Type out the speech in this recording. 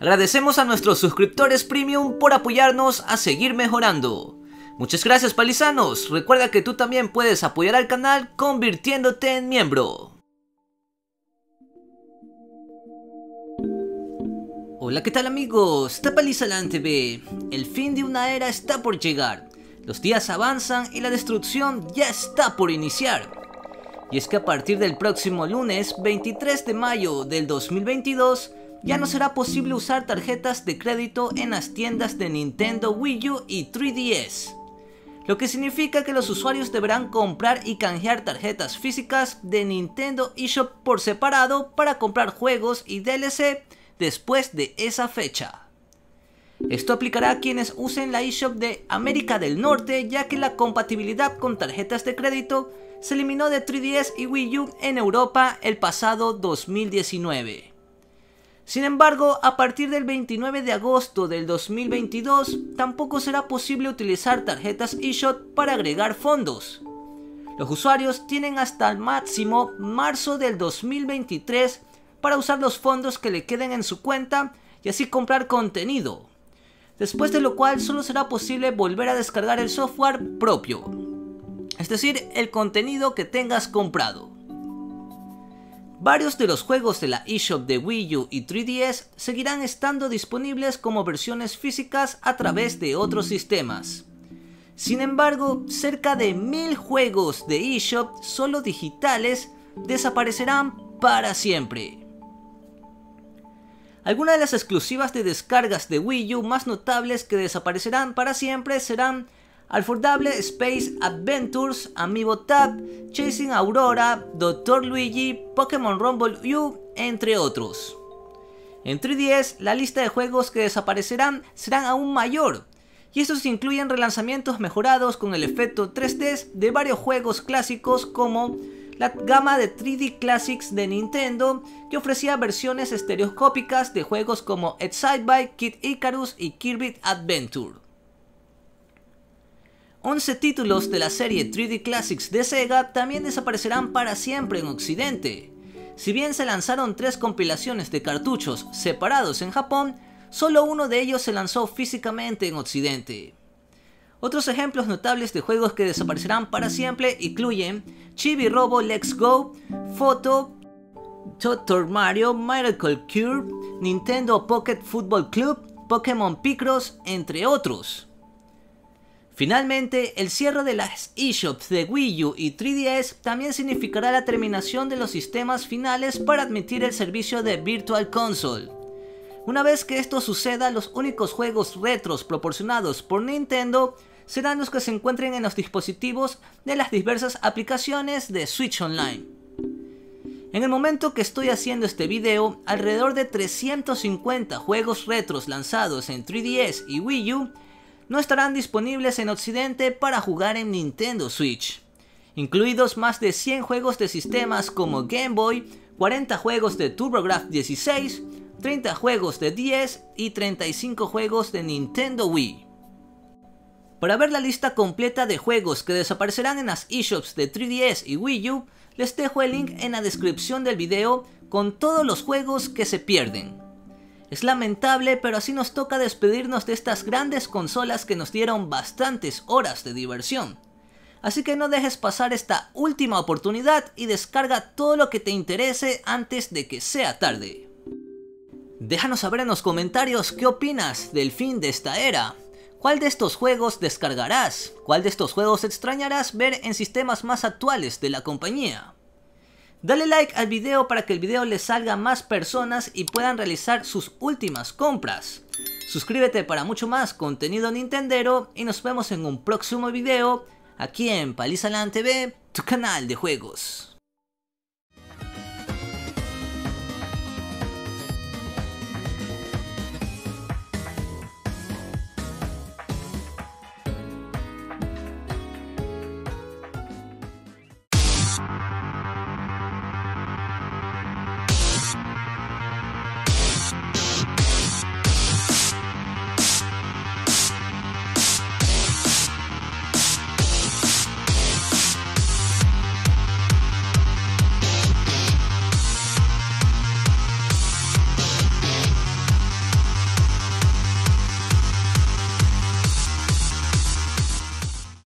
Agradecemos a nuestros suscriptores premium por apoyarnos a seguir mejorando. Muchas gracias, palizanos. Recuerda que tú también puedes apoyar al canal convirtiéndote en miembro. Hola, ¿qué tal amigos? Tapalizalan TV. El fin de una era está por llegar. Los días avanzan y la destrucción ya está por iniciar. Y es que a partir del próximo lunes 23 de mayo del 2022 ya no será posible usar tarjetas de crédito en las tiendas de Nintendo Wii U y 3DS. Lo que significa que los usuarios deberán comprar y canjear tarjetas físicas de Nintendo eShop por separado para comprar juegos y DLC después de esa fecha. Esto aplicará a quienes usen la eShop de América del Norte, ya que la compatibilidad con tarjetas de crédito se eliminó de 3DS y Wii U en Europa el pasado 2019. Sin embargo, a partir del 29 de agosto del 2022 tampoco será posible utilizar tarjetas eShop para agregar fondos. Los usuarios tienen hasta el máximo marzo del 2023 para usar los fondos que le queden en su cuenta y así comprar contenido, después de lo cual solo será posible volver a descargar el software propio, es decir, el contenido que tengas comprado. Varios de los juegos de la eShop de Wii U y 3DS seguirán estando disponibles como versiones físicas a través de otros sistemas. Sin embargo, cerca de 1000 juegos de eShop solo digitales desaparecerán para siempre. Algunas de las exclusivas de descargas de Wii U más notables que desaparecerán para siempre serán Affordable Space Adventures, Amiibo Tab, Chasing Aurora, Dr. Luigi, Pokémon Rumble U, entre otros. En 3DS, la lista de juegos que desaparecerán serán aún mayor, y estos incluyen relanzamientos mejorados con el efecto 3D de varios juegos clásicos como la gama de 3D Classics de Nintendo, que ofrecía versiones estereoscópicas de juegos como Excitebike, Kid Icarus y Kirby Adventure. 11 títulos de la serie 3D Classics de Sega también desaparecerán para siempre en Occidente. Si bien se lanzaron 3 compilaciones de cartuchos separados en Japón, solo uno de ellos se lanzó físicamente en Occidente. Otros ejemplos notables de juegos que desaparecerán para siempre incluyen Chibi Robo Let's Go, Photo, Dr. Mario, Miracle Cure, Nintendo Pocket Football Club, Pokémon Picross, entre otros. Finalmente, el cierre de las eShops de Wii U y 3DS también significará la terminación de los sistemas finales para admitir el servicio de Virtual Console. Una vez que esto suceda, los únicos juegos retros proporcionados por Nintendo serán los que se encuentren en los dispositivos de las diversas aplicaciones de Switch Online. En el momento que estoy haciendo este video, alrededor de 350 juegos retros lanzados en 3DS y Wii U no estarán disponibles en Occidente para jugar en Nintendo Switch, incluidos más de 100 juegos de sistemas como Game Boy, 40 juegos de TurboGrafx 16, 30 juegos de DS y 35 juegos de Nintendo Wii. Para ver la lista completa de juegos que desaparecerán en las eShops de 3DS y Wii U, les dejo el link en la descripción del video con todos los juegos que se pierden. Es lamentable, pero así nos toca despedirnos de estas grandes consolas que nos dieron bastantes horas de diversión. Así que no dejes pasar esta última oportunidad y descarga todo lo que te interese antes de que sea tarde. Déjanos saber en los comentarios qué opinas del fin de esta era. ¿Cuál de estos juegos descargarás? ¿Cuál de estos juegos extrañarás ver en sistemas más actuales de la compañía? Dale like al video para que el video le salga a más personas y puedan realizar sus últimas compras. Suscríbete para mucho más contenido nintendero y nos vemos en un próximo video aquí en Palizalan TV, tu canal de juegos.